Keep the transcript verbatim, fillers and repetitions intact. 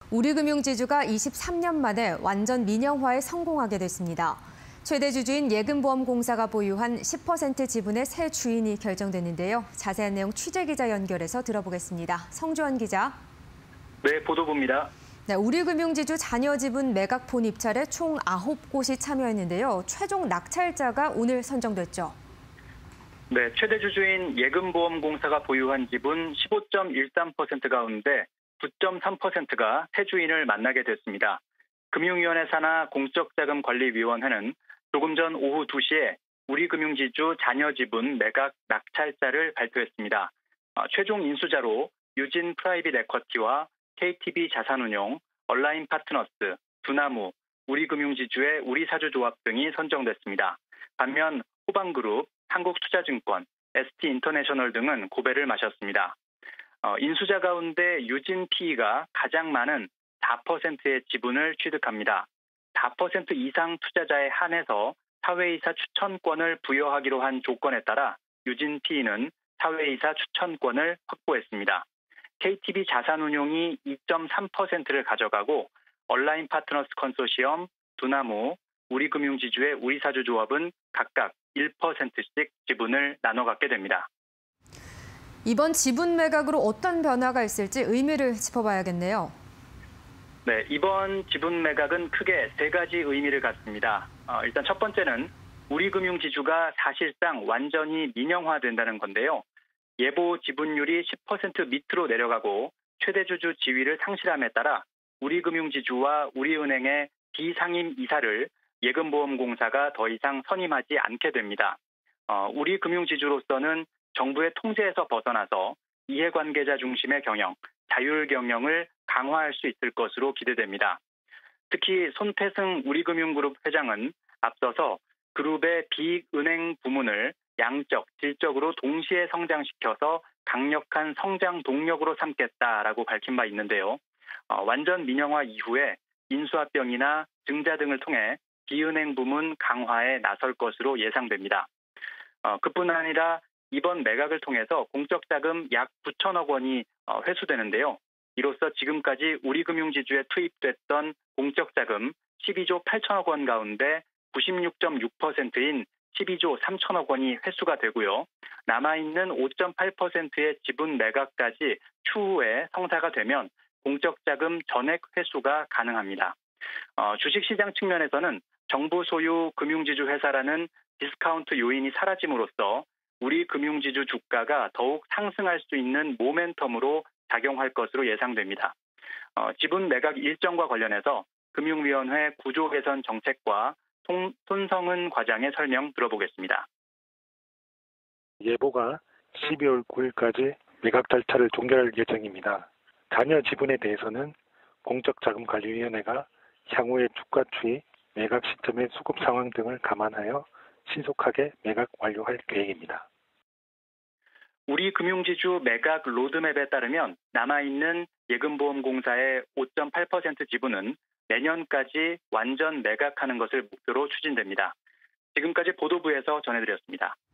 우리금융지주가 이십삼 년 만에 완전 민영화에 성공하게 됐습니다. 최대 주주인 예금보험공사가 보유한 십 퍼센트 지분의 새 주인이 결정됐는데요. 자세한 내용 취재기자 연결해서 들어보겠습니다. 성주환 기자. 네, 보도부입니다. 네, 우리금융지주 잔여지분 매각폰 입찰에 총 아홉 곳이 참여했는데요. 최종 낙찰자가 오늘 선정됐죠. 네, 최대 주주인 예금보험공사가 보유한 지분 십오 점 일삼 퍼센트 가운데 구 점 삼 퍼센트가 새 주인을 만나게 됐습니다. 금융위원회 산하 공적자금관리위원회는 조금 전 오후 두 시에 우리금융지주 잔여지분 매각 낙찰자를 발표했습니다. 어, 최종 인수자로 유진 프라이빗 에쿼티와 케이티비 자산운용, 얼라인 파트너스, 두나무, 우리금융지주의 우리사주조합 등이 선정됐습니다. 반면 호방그룹, 한국투자증권, 에스티인터내셔널 등은 고배를 마셨습니다. 어, 인수자 가운데 유진 피이가 가장 많은 사 퍼센트의 지분을 취득합니다. 사 퍼센트 이상 투자자에 한해서 사회이사 추천권을 부여하기로 한 조건에 따라 유진 피이는 사회이사 추천권을 확보했습니다. 케이티비 자산운용이 이 점 삼 퍼센트를 가져가고 얼라인 파트너스 컨소시엄, 두나무, 우리금융지주의 우리사주조합은 각각 일 퍼센트씩 지분을 나눠 갖게 됩니다. 이번 지분 매각으로 어떤 변화가 있을지 의미를 짚어봐야겠네요. 네, 이번 지분 매각은 크게 세 가지 의미를 갖습니다. 어, 일단 첫 번째는 우리금융지주가 사실상 완전히 민영화된다는 건데요. 예보 지분율이 십 퍼센트 밑으로 내려가고 최대주주 지위를 상실함에 따라 우리금융지주와 우리은행의 비상임 이사를 예금보험공사가 더 이상 선임하지 않게 됩니다. 어, 우리금융지주로서는 정부의 통제에서 벗어나서 이해관계자 중심의 경영, 자율 경영을 강화할 수 있을 것으로 기대됩니다. 특히 손태승 우리금융그룹 회장은 앞서서 그룹의 비은행 부문을 양적, 질적으로 동시에 성장시켜서 강력한 성장 동력으로 삼겠다라고 밝힌 바 있는데요. 어, 완전 민영화 이후에 인수합병이나 증자 등을 통해 비은행 부문 강화에 나설 것으로 예상됩니다. 어, 그뿐 아니라 이번 매각을 통해서 공적자금 약 구천억 원이 어, 회수되는데요. 이로써 지금까지 우리금융지주에 투입됐던 공적자금 십이조 팔천억 원 가운데 구십육 점 육 퍼센트인 십이조 삼천억 원이 회수가 되고요. 남아있는 오 점 팔 퍼센트의 지분 매각까지 추후에 성사가 되면 공적자금 전액 회수가 가능합니다. 어, 주식시장 측면에서는 정부 소유 금융지주 회사라는 디스카운트 요인이 사라짐으로써 우리 금융지주 주가가 더욱 상승할 수 있는 모멘텀으로 작용할 것으로 예상됩니다. 어, 지분 매각 일정과 관련해서 금융위원회 구조 개선 정책과 통, 손성은 과장의 설명 들어보겠습니다. 예보가 십이월 구일까지 매각 절차를 종결할 예정입니다. 잔여 지분에 대해서는 공적자금관리위원회가 향후의 주가 추이, 매각 시점의 수급 상황 등을 감안하여 신속하게 매각 완료할 계획입니다. 우리금융지주 매각 로드맵에 따르면 남아있는 예금보험공사의 오 점 팔 퍼센트 지분은 내년까지 완전 매각하는 것을 목표로 추진됩니다. 지금까지 보도부에서 전해드렸습니다.